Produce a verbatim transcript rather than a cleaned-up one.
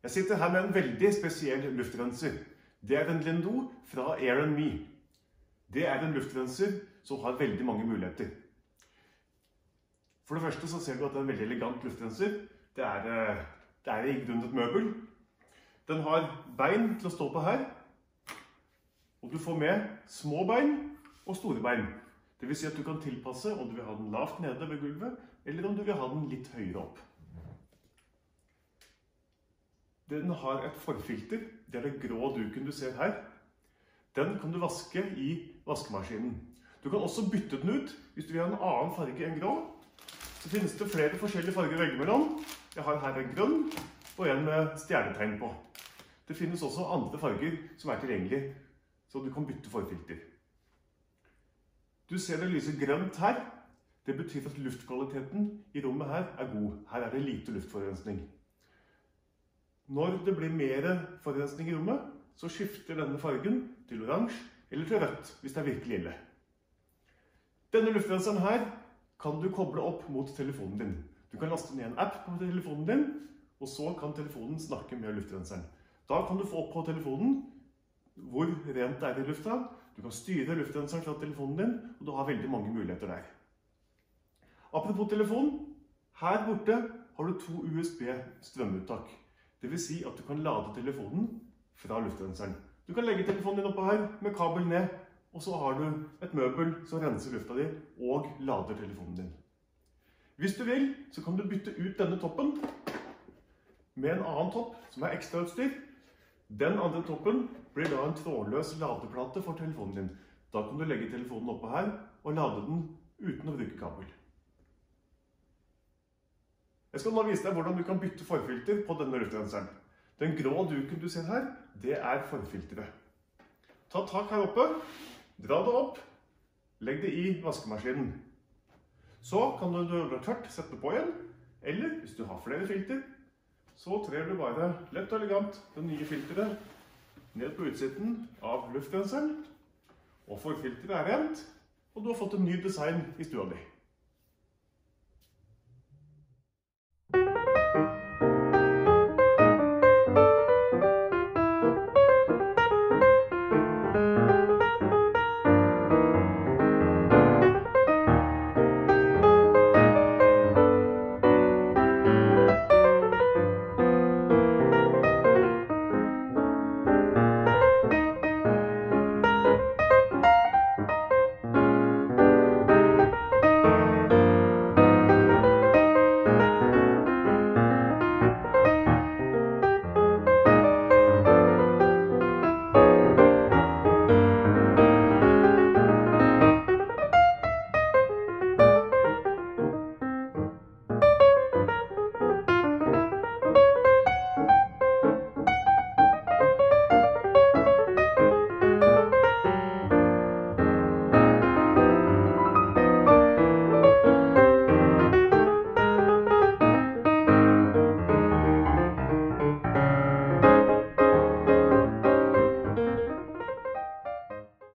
Jeg sitter her med en veldig spesiell luftrenser. Det er en Lendo fra Air and Me. Det er en luftrenser som har veldig mange muligheter. For det første så ser du at det er en veldig elegant luftrenser. Det er, det er i grunnen et møbel. Den har bein til å stå på her. Og du får med små bein og store bein. Det vil si at du kan tilpasse om du vil ha den lavt nede ved gulvet, eller om du vil ha den litt høyere opp. Den har et forfilter, det er den grå duken du ser her. Den kan du vaske i vaskemaskinen. Du kan også bytte den ut hvis du vil ha en annen farge enn grå. Så finnes det flere forskjellige farger å velge mellom. Jeg har her en grønn og en med stjernetegn på. Det finnes også andre farger som er tilgjengelige, så du kan bytte forfilter. Du ser det lyser grønt her. Det betyr at luftkvaliteten i rommet her er god. Her er det lite luftforurensning. Når det blir mer forurensning i rommet, så skifter denne fargen til oransje eller til rødt, hvis det er virkelig ille. Denne luftrenseren her kan du koble opp mot telefonen din. Du kan laste ned en app på telefonen din, og så kan telefonen snakke med luftrenseren. Da kan du få opp på telefonen hvor rent det er i lufta. Du kan styre luftrenseren fra telefonen din, og du har veldig mange muligheter der. Apropos telefon, her borte har du to U S B-strømuttak. Det vil si at du kan lade telefonen fra luftrenseren. Du kan legge telefonen din oppå her med kabel ned, og så har du et møbel som renser lufta di og lader telefonen din. Hvis du vil, så kan du bytte ut denne toppen med en annen topp som er ekstrautstyr. Den andre toppen blir da en trådløs ladeplate for telefonen din. Da kan du legge telefonen oppå her og lade den uten å bruke kabel. Jeg skal nå vise deg hvordan du kan bytte forfilter på denne luftrenseren. Den grå duken du ser her, det er forfilteret. Ta tak her oppe, dra det opp, legg det i vaskemaskinen. Så kan du, når det er tørt, sette på igjen, eller hvis du har flere filter, så trer du bare lett og elegant det nye filteret ned på utsiden av luftrenseren, og forfilteret er rent, og du har fått en ny design i stua di.